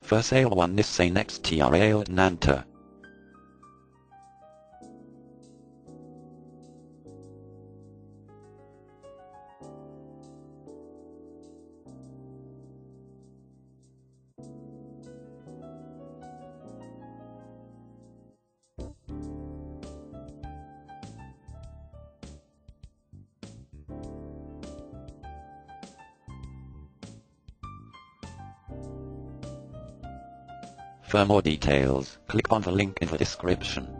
For sale one Nissan Xterra Nanta. For more details, click on the link in the description.